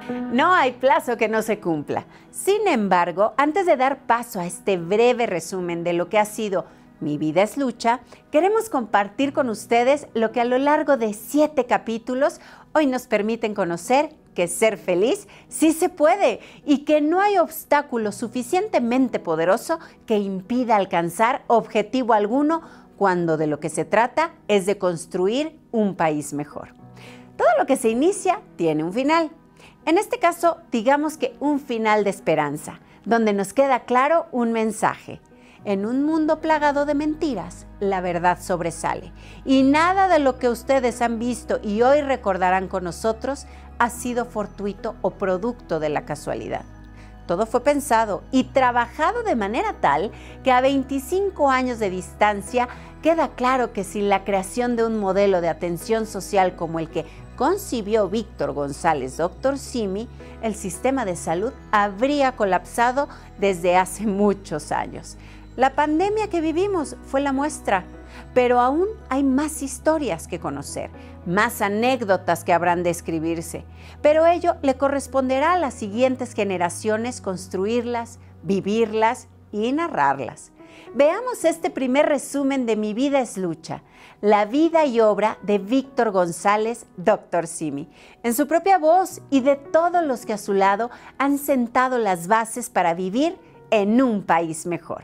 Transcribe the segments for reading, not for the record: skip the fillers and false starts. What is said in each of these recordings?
No hay plazo que no se cumpla. Sin embargo, antes de dar paso a este breve resumen de lo que ha sido Mi vida es lucha, queremos compartir con ustedes lo que a lo largo de 7 capítulos hoy nos permiten conocer que ser feliz sí se puede y que no hay obstáculo suficientemente poderoso que impida alcanzar objetivo alguno cuando de lo que se trata es de construir un país mejor. Todo lo que se inicia tiene un final. En este caso, digamos que un final de esperanza, donde nos queda claro un mensaje. En un mundo plagado de mentiras, la verdad sobresale. Y nada de lo que ustedes han visto y hoy recordarán con nosotros ha sido fortuito o producto de la casualidad. Todo fue pensado y trabajado de manera tal que a 25 años de distancia queda claro que sin la creación de un modelo de atención social como el que concibió Víctor González, Dr. Simi, el sistema de salud habría colapsado desde hace muchos años. La pandemia que vivimos fue la muestra, pero aún hay más historias que conocer, más anécdotas que habrán de escribirse, pero ello le corresponderá a las siguientes generaciones construirlas, vivirlas y narrarlas. Veamos este primer resumen de Mi vida es lucha, la vida y obra de Víctor González, Dr. Simi, en su propia voz y de todos los que a su lado han sentado las bases para vivir en un país mejor.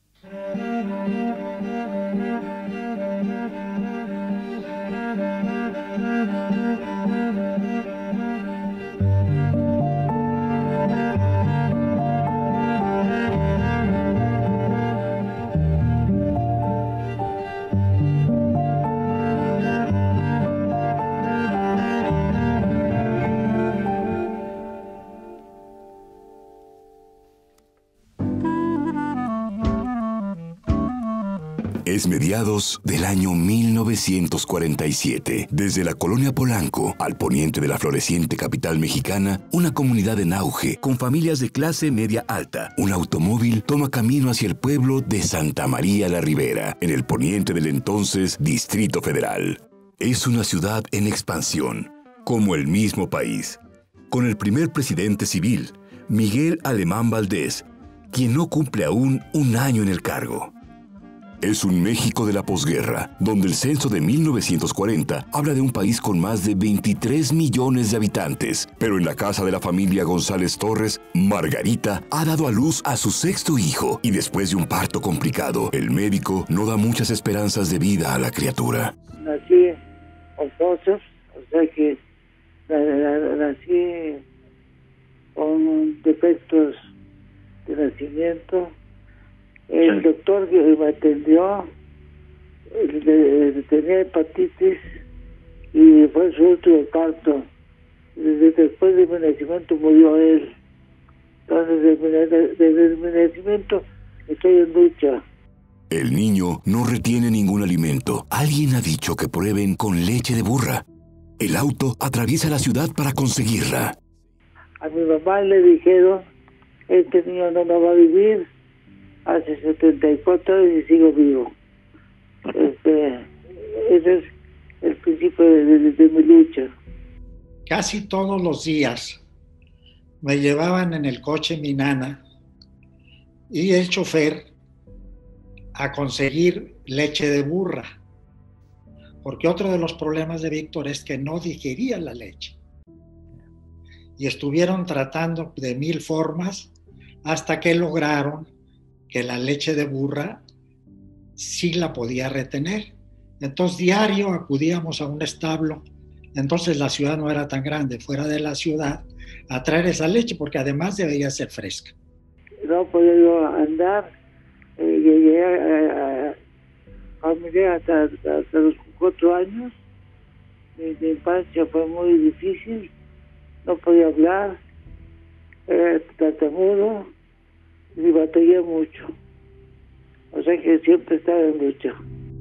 Es mediados del año 1947. Desde la colonia Polanco, al poniente de la floreciente capital mexicana, una comunidad en auge, con familias de clase media alta. Un automóvil toma camino hacia el pueblo de Santa María la Ribera, en el poniente del entonces Distrito Federal. Es una ciudad en expansión, como el mismo país, con el primer presidente civil, Miguel Alemán Valdés, quien no cumple aún un año en el cargo. Es un México de la posguerra, donde el censo de 1940 habla de un país con más de 23 millones de habitantes. Pero en la casa de la familia González Torres, Margarita ha dado a luz a su 6º hijo y después de un parto complicado, el médico no da muchas esperanzas de vida a la criatura. Nací con fosos, o sea que nací con defectos de nacimiento. El doctor que me atendió tenía hepatitis y fue su último parto. Después de mi nacimiento murió él. Entonces, desde mi nacimiento estoy en lucha. El niño no retiene ningún alimento. Alguien ha dicho que prueben con leche de burra. El auto atraviesa la ciudad para conseguirla. A mi mamá le dijeron, este niño no va a vivir. Hace 74 años y sigo vivo. Ese es el principio de mi lucha. Casi todos los días me llevaban en el coche mi nana y el chofer a conseguir leche de burra, porque otro de los problemas de Víctor es que no digería la leche. Y estuvieron tratando de 1000 formas hasta que lograron que la leche de burra sí la podía retener. Entonces diario acudíamos a un establo, entonces la ciudad no era tan grande, fuera de la ciudad, a traer esa leche, porque además debía ser fresca. No podía yo andar, llegué a familia hasta los 4 años. Mi infancia fue muy difícil, no podía hablar, era tartamudo, y batallé mucho. O sea que siempre estaba en lucha.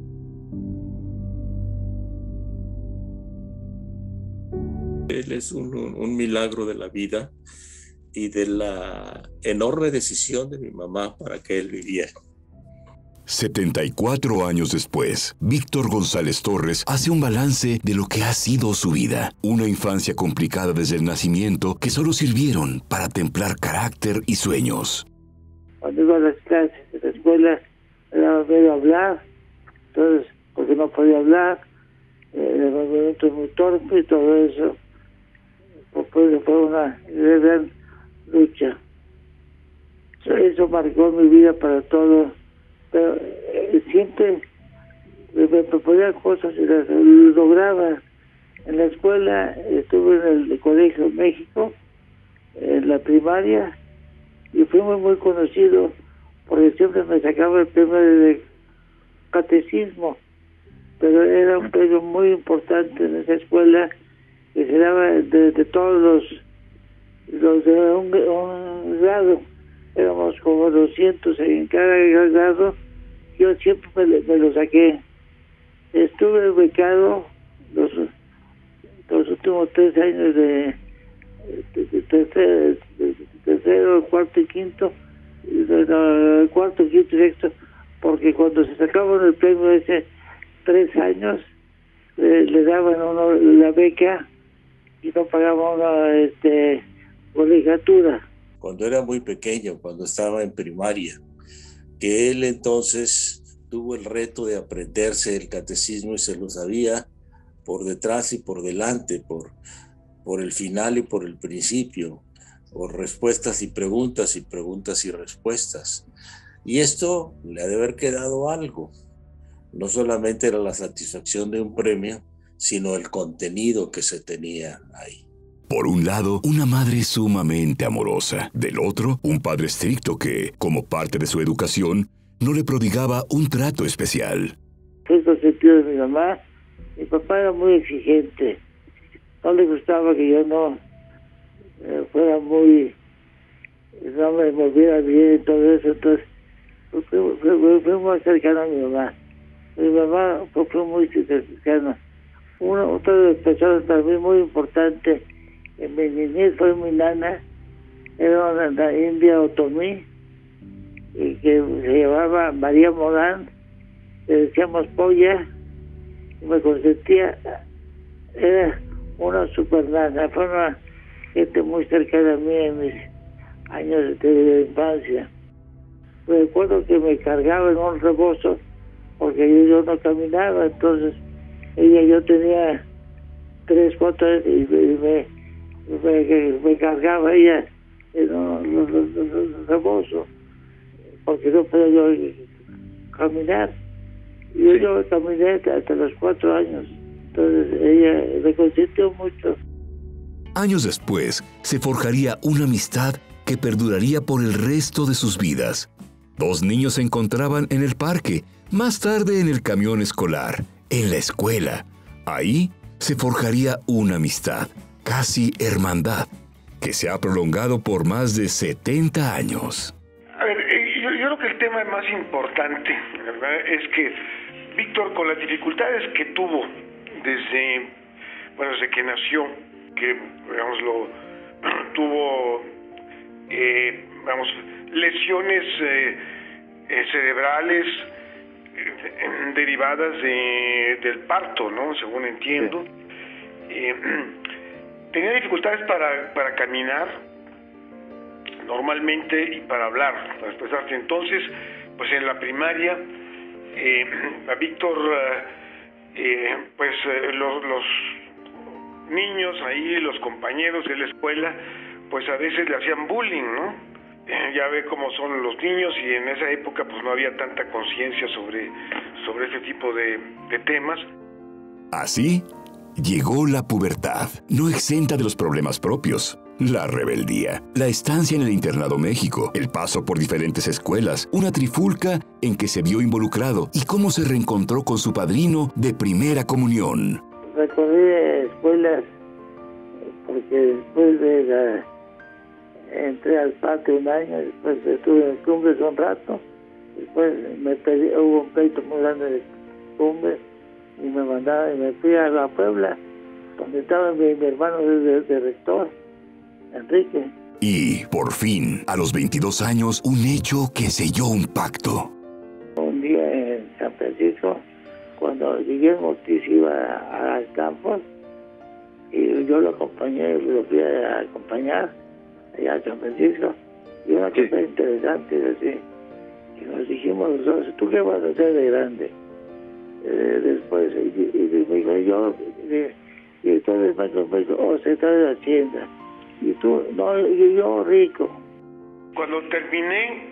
Él es un milagro de la vida y de la enorme decisión de mi mamá para que él viviera. 74 años después, Víctor González Torres hace un balance de lo que ha sido su vida. Una infancia complicada desde el nacimiento que solo sirvieron para templar carácter y sueños. Cuando iba a las clases de la escuela, me daba miedo hablar, entonces, porque no podía hablar, el movimiento es muy torpe y todo eso, pues fue una gran lucha. Eso marcó mi vida para todo, pero siempre me proponía cosas y las lograba. En la escuela estuve en el Colegio México, en la primaria, y fui muy conocido porque siempre me sacaba el premio de catecismo, pero era un premio muy importante en esa escuela que se daba de todos los de un grado. Éramos como 200 en cada grado. Yo siempre me lo saqué. Estuve becado los últimos 3 años de tercero, cuarto y quinto, cuarto, quinto y sexto, porque cuando se sacaban el premio ese 3 años, le daban a uno la beca y no pagaban una colegiatura. Cuando era muy pequeño, cuando estaba en primaria, que él entonces tuvo el reto de aprenderse el catecismo y se lo sabía por detrás y por delante, por el final y por el principio, por respuestas y preguntas y respuestas. Y esto le ha de haber quedado algo. No solamente era la satisfacción de un premio, sino el contenido que se tenía ahí. Por un lado, una madre sumamente amorosa. Del otro, un padre estricto que, como parte de su educación, no le prodigaba un trato especial. Fue consentido de mi mamá. Mi papá era muy exigente. No le gustaba que yo no me moviera bien y todo eso. Entonces, fui muy cercano a mi mamá. Mi mamá fue muy cercana. Otra de las personas también muy importante en mi niñez fue mi nana. Era una india otomí y que se llamaba María Morán. Le decíamos Polla y me consentía. Era una super nana. Fue una gente muy cercana a mí en mis años de infancia. Recuerdo que me cargaba en un rebozo porque yo no caminaba, entonces yo tenía 3, 4 años y me cargaba ella en un rebozo porque no podía yo caminar. Yo caminé hasta los 4 años, entonces ella me consintió mucho. Años después, se forjaría una amistad que perduraría por el resto de sus vidas. 2 niños se encontraban en el parque, más tarde en el camión escolar, en la escuela. Ahí se forjaría una amistad, casi hermandad, que se ha prolongado por más de 70 años. A ver, yo creo que el tema más importante, ¿verdad?, es que Víctor, con las dificultades que tuvo desde que nació, que tuvo lesiones cerebrales derivadas del parto, ¿no? Según entiendo. Sí. Tenía dificultades para caminar normalmente y para hablar, para expresarse. Entonces, pues en la primaria, a Víctor, los niños ahí, los compañeros de la escuela, pues a veces le hacían bullying, ¿no? Ya ve cómo son los niños, y en esa época pues no había tanta conciencia sobre ese tipo de temas. Así llegó la pubertad, no exenta de los problemas propios. La rebeldía, la estancia en el Internado México, el paso por diferentes escuelas, una trifulca en que se vio involucrado y cómo se reencontró con su padrino de primera comunión. Recorrí escuelas porque después entré al patio 1 año, después estuve en Cumbres un rato, después hubo un pleito muy grande de Cumbres y me mandaron y me fui a la Puebla, donde estaba mi hermano de rector, Enrique. Y, por fin, a los 22 años, un hecho que selló un pacto. Un día cuando Guillermo Ortiz iba a Stanford, y yo lo acompañé, lo fui a acompañar allá a San Francisco, y una cosa interesante es así, y nos dijimos los dos, ¿tú qué vas a hacer de grande? Después, y me dijo, yo, director del Banco de México, o secretario de Hacienda, y tú, no, yo rico. Cuando terminé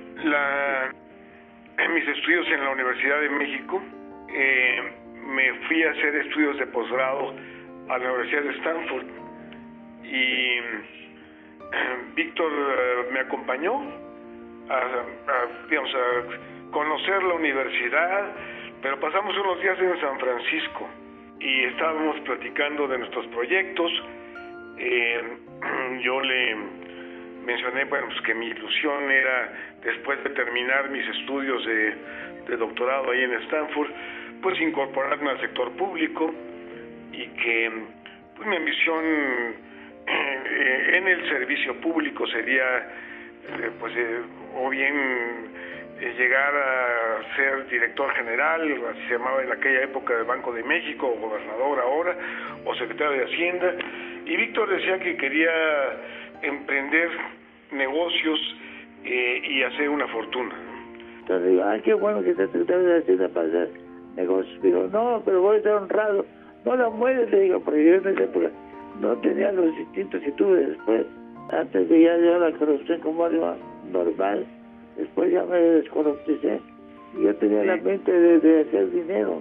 mis estudios en la Universidad de México, me fui a hacer estudios de posgrado a la Universidad de Stanford y Víctor me acompañó a conocer la universidad, pero pasamos unos días en San Francisco y estábamos platicando de nuestros proyectos. Yo le mencioné, bueno, pues que mi ilusión era, después de terminar mis estudios de doctorado ahí en Stanford, pues incorporarme al sector público, y que pues mi ambición en el servicio público sería o bien llegar a ser director general, así se llamaba en aquella época, del Banco de México, o gobernador ahora, o secretario de Hacienda. Y Víctor decía que quería emprender negocios y hacer una fortuna. Entonces digo, qué bueno que estás secretario de Hacienda para hacer negocios. Digo, no, pero voy a estar honrado. No la mueres, le digo, porque yo en esa época no tenía los instintos que tuve después. Antes de ya la corrupción como algo normal, después ya me descorrupticé. Y yo tenía la mente de hacer dinero.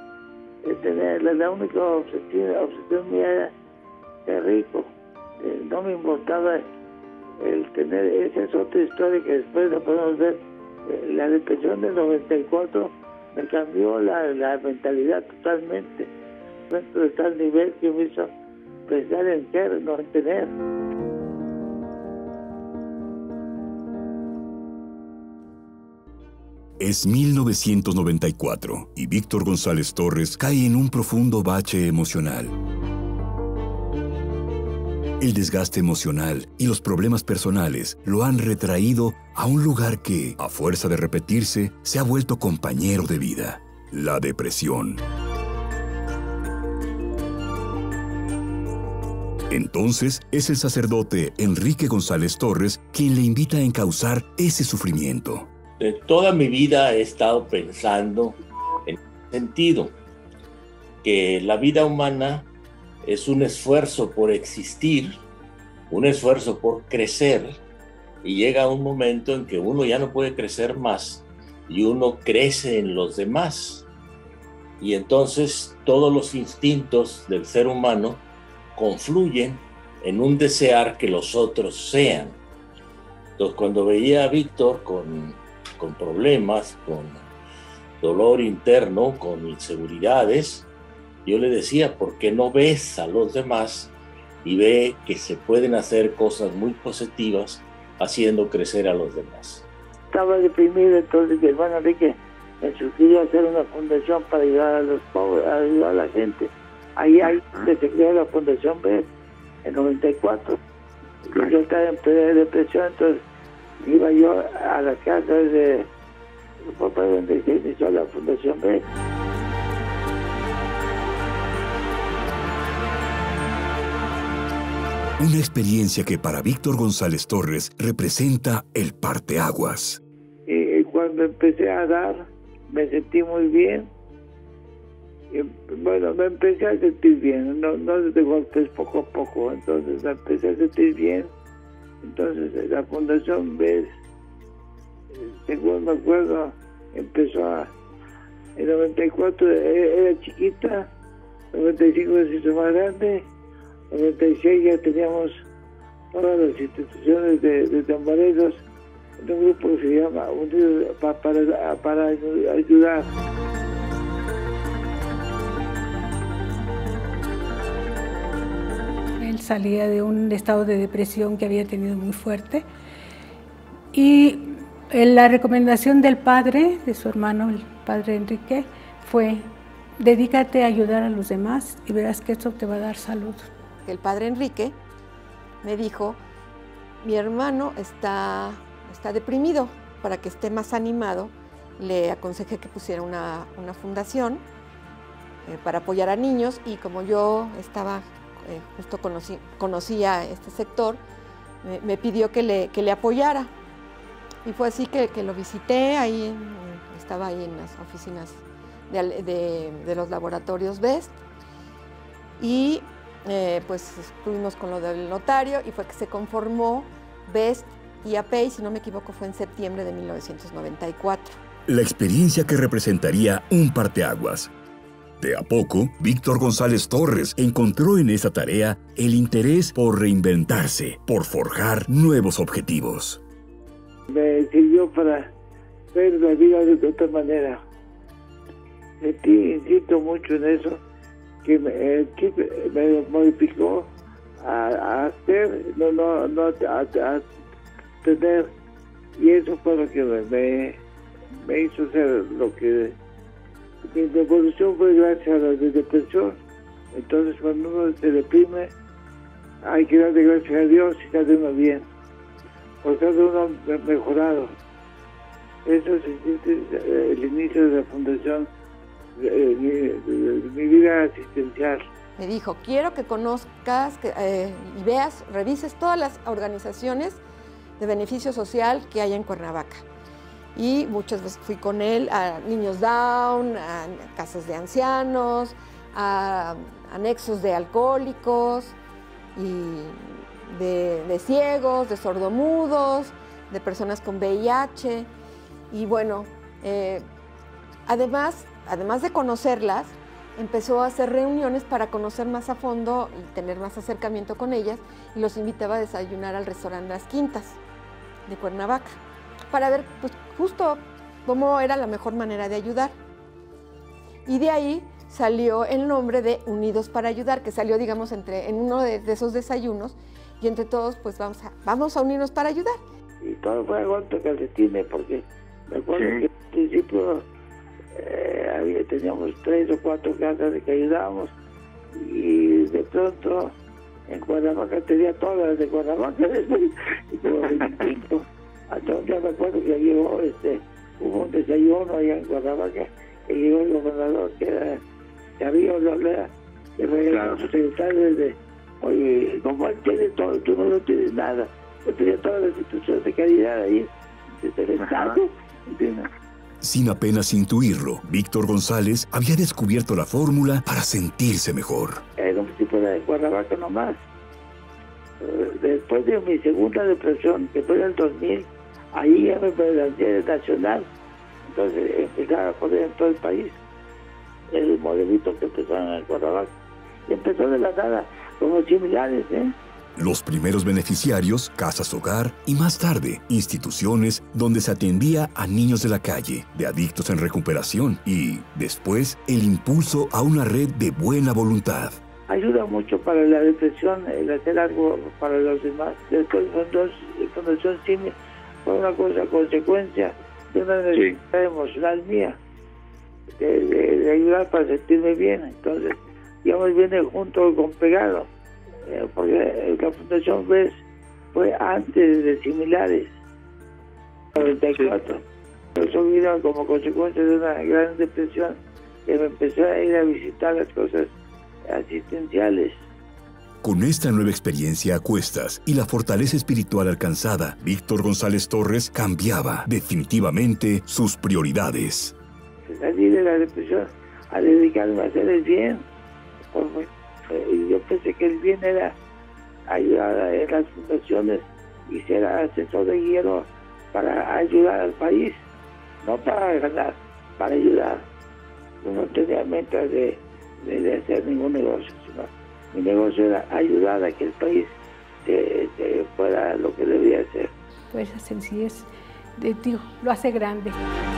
La única obsesión mía era ser rico. No me importaba el tener, esa es otra historia que después la podemos ver. La depresión del 94 me cambió la mentalidad totalmente. Dentro de tal nivel que me hizo pensar en ser, no en tener. Es 1994 y Víctor González Torres cae en un profundo bache emocional. El desgaste emocional y los problemas personales lo han retraído a un lugar que, a fuerza de repetirse, se ha vuelto compañero de vida: la depresión. Entonces, es el sacerdote Enrique González Torres quien le invita a encauzar ese sufrimiento. De toda mi vida he estado pensando en el sentido que la vida humana es un esfuerzo por existir, un esfuerzo por crecer, y llega un momento en que uno ya no puede crecer más y uno crece en los demás. Y entonces todos los instintos del ser humano confluyen en un desear que los otros sean. Entonces, cuando veía a Víctor con problemas, con dolor interno, con inseguridades, yo le decía, ¿por qué no ves a los demás y ve que se pueden hacer cosas muy positivas haciendo crecer a los demás? Estaba deprimido, entonces mi hermano Enrique me sugirió hacer una fundación para ayudar a los pobres, a ayudar a la gente. Ahí se creó la Fundación B en 94. Yo estaba en plena depresión, entonces iba yo a la casa de papá donde se inició la Fundación B. Una experiencia que para Víctor González Torres representa el parteaguas. Y cuando empecé a dar, me sentí muy bien. Y, bueno, me empecé a sentir bien, no de golpes, poco a poco. Entonces me empecé a sentir bien. Entonces la Fundación B, según me acuerdo, empezó en 94 era chiquita, 95 se hizo más grande, 96 ya teníamos todas las instituciones de tamboreros en un grupo que se llama Unidos para Ayudar. Él salía de un estado de depresión que había tenido muy fuerte y la recomendación del padre, de su hermano, el padre Enrique, fue: dedícate a ayudar a los demás y verás que esto te va a dar salud. El padre Enrique me dijo, mi hermano está deprimido, para que esté más animado le aconsejé que pusiera una fundación para apoyar a niños, y como yo estaba, justo conocía este sector, me pidió que le apoyara. Y fue así que lo visité, estaba ahí en las oficinas de los laboratorios BEST, y pues estuvimos con lo del notario, y fue que se conformó BEST y APEI, si no me equivoco, fue en septiembre de 1994. La experiencia que representaría un parteaguas. De a poco, Víctor González Torres encontró en esa tarea el interés por reinventarse, por forjar nuevos objetivos. Me sirvió para ver la vida de otra manera. Insisto mucho en eso, que me modificó a hacer, no a tener, y eso fue lo que me hizo ser lo que... Mi evolución fue gracias a la depresión. Entonces, cuando uno se deprime, hay que darle gracias a Dios y darle uno bien, porque darle uno mejorado. Eso es el inicio de la fundación, de mi vida asistencial. Me dijo, quiero que conozcas y veas, revises todas las organizaciones de beneficio social que hay en Cuernavaca. Y muchas veces fui con él a niños down, a casas de ancianos, a anexos de alcohólicos, y de ciegos, de sordomudos, de personas con VIH. Y bueno, además de conocerlas, empezó a hacer reuniones para conocer más a fondo y tener más acercamiento con ellas, y los invitaba a desayunar al restaurante Las Quintas de Cuernavaca, para ver pues, justo cómo era la mejor manera de ayudar. Y de ahí salió el nombre de Unidos para Ayudar, que salió, digamos, en uno de esos desayunos, y entre todos, pues vamos a unirnos para ayudar. Y todo fue a golpe de calcetines, porque me acuerdo que al principio teníamos 3 o 4 casas de que ayudábamos, y de pronto en Cuernavaca tenía todas las de Cuernavaca, y como 25. Hasta un día me acuerdo que llegó, hubo un desayuno allá en Cuernavaca, que llegó el gobernador, que era Darío Lolea, que fue su secretario de, oye, como él tiene todo, tú no tienes nada. Yo tenía todas las instituciones de calidad ahí, desde el Estado, ¿entiendes? Sin apenas intuirlo, Víctor González había descubierto la fórmula para sentirse mejor. Era un tipo de Cuernavaca nomás. Después de mi segunda depresión, que fue en el 2000, ahí ya me lancé nacional. Entonces empezaba a poner en todo el país el modelito que empezó en el Cuernavaca. Y empezó de la nada, como similares, Los primeros beneficiarios, casas hogar, y más tarde, instituciones donde se atendía a niños de la calle, de adictos en recuperación, y después el impulso a una red de buena voluntad. Ayuda mucho para la depresión, el hacer algo para los demás. Después, Fundación CIMI fue una consecuencia de una necesidad emocional mía, de ayudar para sentirme bien. Entonces, digamos, viene junto con pegado, porque la Fundación BES fue antes de Similares, 94. Eso vino como consecuencia de una gran depresión, que me empecé a ir a visitar las cosas asistenciales. Con esta nueva experiencia a cuestas y la fortaleza espiritual alcanzada, Víctor González Torres cambiaba definitivamente sus prioridades. Salí de la depresión a dedicarme a hacer el bien. Yo pensé que el bien era ayudar en las fundaciones y ser asesor de guerrero para ayudar al país, no para ganar, para ayudar. Yo no tenía metas de hacer ningún negocio, sino mi negocio era ayudar a que el país fuera lo que debía ser. Pues esa sencillez lo hace grande.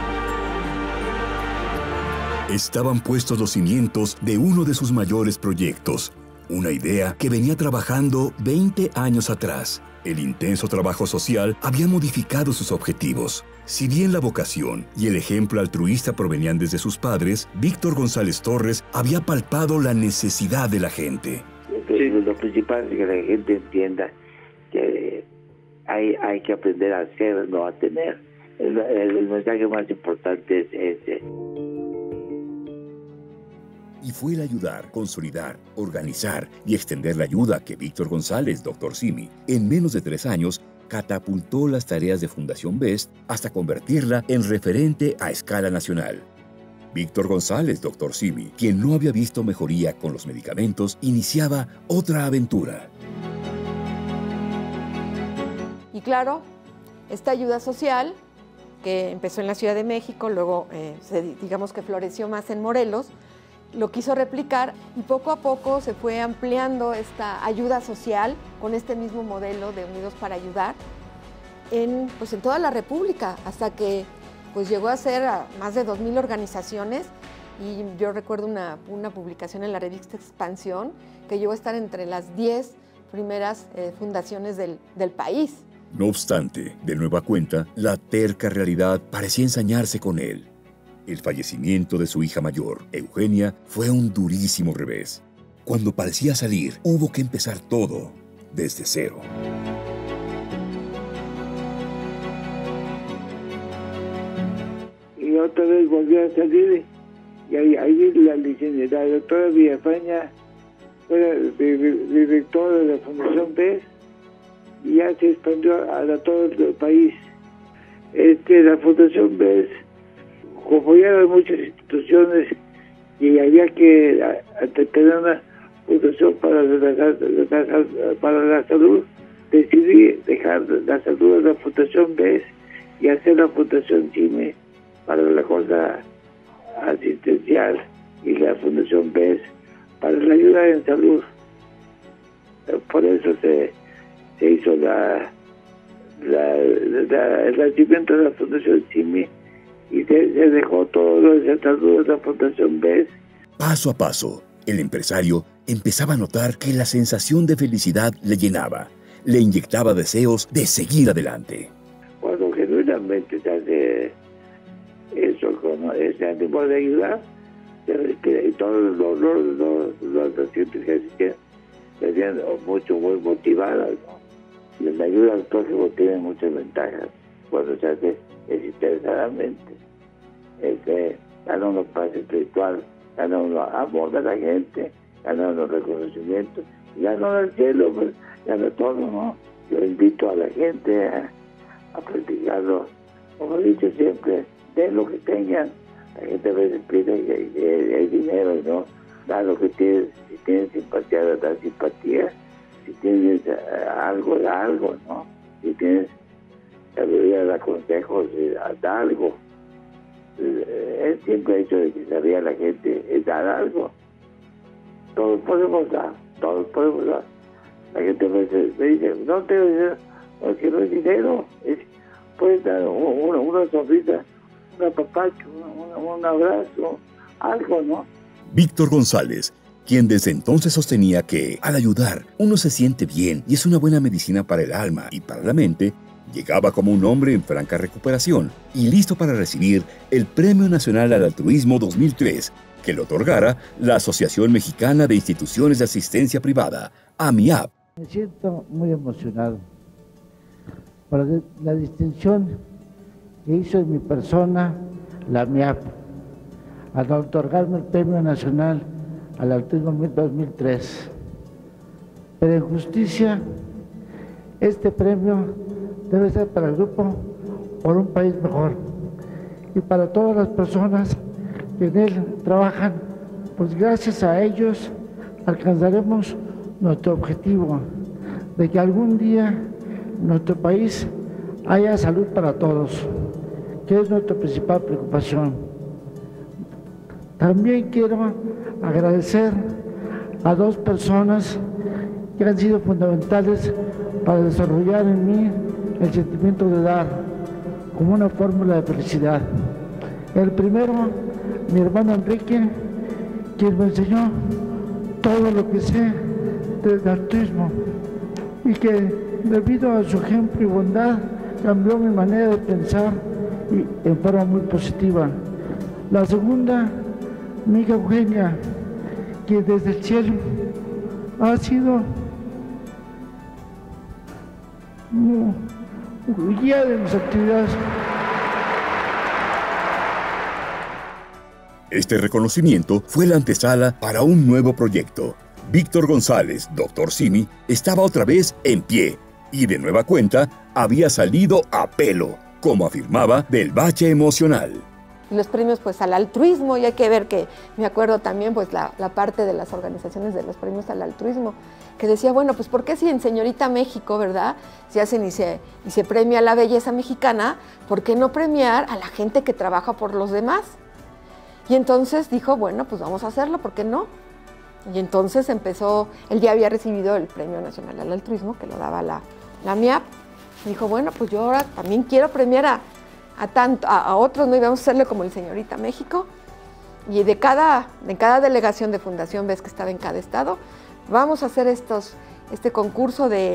Estaban puestos los cimientos de uno de sus mayores proyectos, una idea que venía trabajando 20 años atrás. El intenso trabajo social había modificado sus objetivos. Si bien la vocación y el ejemplo altruista provenían desde sus padres, Víctor González Torres había palpado la necesidad de la gente. Lo principal es que la gente entienda que hay que aprender a hacer, no a tener. El mensaje más importante es ese. Y fue el ayudar, consolidar, organizar y extender la ayuda que Víctor González, Dr. Simi, en menos de 3 años, catapultó las tareas de Fundación BEST hasta convertirla en referente a escala nacional. Víctor González, Dr. Simi, quien no había visto mejoría con los medicamentos, iniciaba otra aventura. Y claro, esta ayuda social, que empezó en la Ciudad de México, luego digamos que floreció más en Morelos, lo quiso replicar y poco a poco se fue ampliando esta ayuda social con este mismo modelo de Unidos para Ayudar en toda la República, hasta que pues llegó a ser a más de 2,000 organizaciones, y yo recuerdo una publicación en la revista Expansión que llegó a estar entre las 10 primeras fundaciones del país. No obstante, de nueva cuenta, la terca realidad parecía ensañarse con él. El fallecimiento de su hija mayor, Eugenia, fue un durísimo revés. Cuando parecía salir, hubo que empezar todo desde cero. Y otra vez volvió a salir, y ahí la licenciada doctora Villafaña fue directora de la Fundación BEST, y ya se expandió a todo el país. La Fundación BEST, como ya eran muchas instituciones y había que tener una fundación para la salud, decidí dejar la salud de la Fundación BEST y hacer la Fundación CIME para la cosa asistencial y la Fundación BEST para la ayuda en salud. Por eso se hizo el nacimiento de la Fundación CIME y se dejó todo lo de salud de la Fundación BEST. Paso a paso, el empresario empezaba a notar que la sensación de felicidad le llenaba, le inyectaba deseos de seguir adelante. Cuando genuinamente se hace eso con ese ánimo de ayudar, se respira, y todos los pacientes que asisten se veían muy motivados, ¿no? Y la ayuda al prójimo tiene muchas ventajas cuando se hace desinteresadamente. Gana uno paz espiritual, gana uno amor de la gente, gana uno reconocimiento, y gana uno el cielo, pues, gana todo, ¿no? Yo invito a la gente a practicarlo. Como he dicho siempre, den lo que tengan. La gente a veces pide el dinero, ¿no? Da lo que tienes. Si tienes simpatía, da simpatía. Si tienes algo, da algo, ¿no? Si tienes sabiduría, da consejos, da algo. El simple hecho de que sabía la gente es dar algo. Todos podemos dar, todos podemos dar. La gente a veces me dice, no tengo dinero, porque no es dinero. Puedes dar una sonrisa, un apapacho, un abrazo, algo, ¿no? Víctor González, quien desde entonces sostenía que, al ayudar, uno se siente bien y es una buena medicina para el alma y para la mente, llegaba como un hombre en franca recuperación y listo para recibir el Premio Nacional al Altruismo 2003, que le otorgara la Asociación Mexicana de Instituciones de Asistencia Privada, AMIAP. Me siento muy emocionado por la distinción que hizo en mi persona la AMIAP al otorgarme el Premio Nacional al Autismo 2003. Pero en justicia, este premio debe ser para el grupo por un país mejor y para todas las personas que en él trabajan, pues gracias a ellos alcanzaremos nuestro objetivo de que algún día en nuestro país haya salud para todos, que es nuestra principal preocupación. También quiero agradecer a 2 personas que han sido fundamentales para desarrollar en mí el sentimiento de dar como una fórmula de felicidad. El primero, mi hermano Enrique, quien me enseñó todo lo que sé del altruismo y que debido a su ejemplo y bondad cambió mi manera de pensar y en forma muy positiva. La segunda, mi hija Eugenia, quien desde el cielo ha sido guía de mis actividades. Este reconocimiento fue la antesala para un nuevo proyecto. Víctor González, Dr. Simi, estaba otra vez en pie y de nueva cuenta había salido a pelo, como afirmaba, del bache emocional. Los premios pues al altruismo, y hay que ver que, me acuerdo también pues la parte de las organizaciones de los premios al altruismo, que decía, bueno, pues ¿por qué si en Señorita México, verdad, se hacen y se premia la belleza mexicana, ¿por qué no premiar a la gente que trabaja por los demás? Y entonces dijo, bueno, pues vamos a hacerlo, ¿por qué no? Y entonces empezó, él ya había recibido el Premio Nacional al Altruismo, que lo daba la MIAP, dijo, bueno, pues yo ahora también quiero premiar a otros, ¿no? Y vamos a hacerle como el Señorita México, y de cada delegación de Fundación Ves que estaba en cada estado, vamos a hacer este concurso de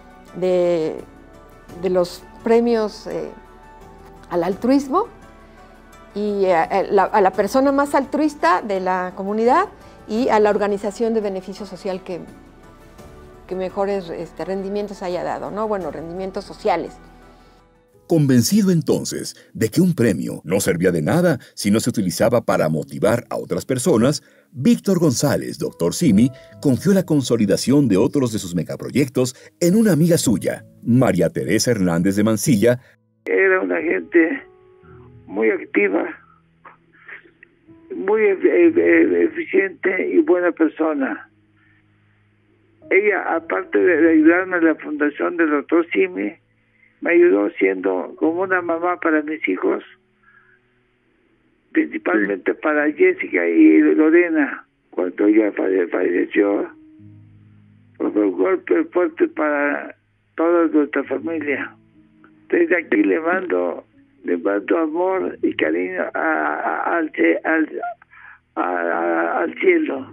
los premios al altruismo, y a la persona más altruista de la comunidad y a la organización de beneficio social que mejores rendimientos haya dado, ¿no? Bueno, rendimientos sociales. Convencido entonces de que un premio no servía de nada si no se utilizaba para motivar a otras personas, Víctor González, Dr. Simi, confió la consolidación de otros de sus megaproyectos en una amiga suya, María Teresa Hernández de Mansilla. Era una gente muy activa, muy eficiente y buena persona. Ella, aparte de ayudarme en la fundación del Dr. Simi, me ayudó siendo como una mamá para mis hijos, principalmente para Jessica y Lorena. Cuando ella falleció, fue un golpe fuerte para toda nuestra familia. Desde aquí le mando amor y cariño al cielo.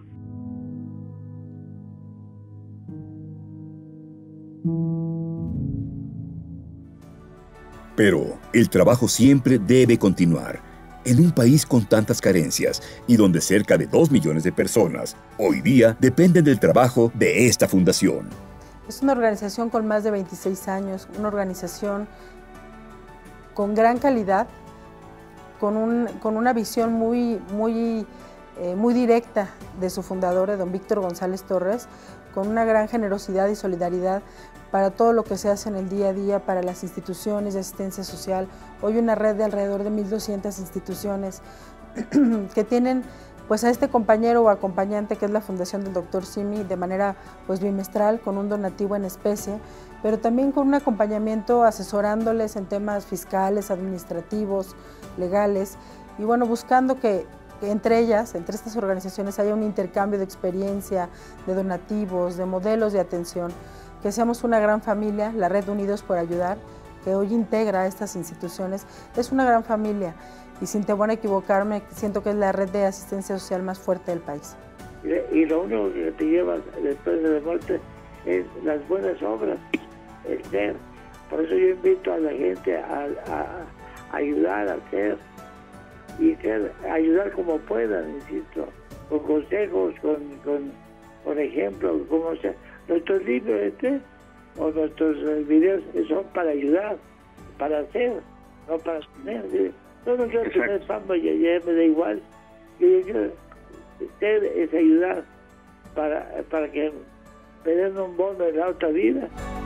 Pero el trabajo siempre debe continuar. En un país con tantas carencias y donde cerca de 2 millones de personas hoy día dependen del trabajo de esta fundación. Es una organización con más de 26 años, una organización con gran calidad, con una visión muy directa de su fundador, de don Víctor González Torres, con una gran generosidad y solidaridad para todo lo que se hace en el día a día, para las instituciones de asistencia social. Hoy una red de alrededor de 1,200 instituciones que tienen pues a este compañero o acompañante que es la Fundación del Dr. Simi de manera pues bimestral, con un donativo en especie, pero también con un acompañamiento asesorándoles en temas fiscales, administrativos, legales, y bueno, buscando que entre estas organizaciones haya un intercambio de experiencia, de donativos, de modelos de atención, que seamos una gran familia. La Red Unidos por Ayudar, que hoy integra a estas instituciones, es una gran familia y sin temor a equivocarme, siento que es la red de asistencia social más fuerte del país. Y lo único que te lleva después de la muerte es las buenas obras, el ser. Por eso yo invito a la gente a ayudar, a hacer y ayudar como puedan, insisto, con consejos, con ejemplos, como sea. Nuestros libros o nuestros videos son para ayudar, para hacer, no para tener. Yo no quiero tener fama y me da igual. Yo quiero es ayudar para que me den un bono en la otra vida.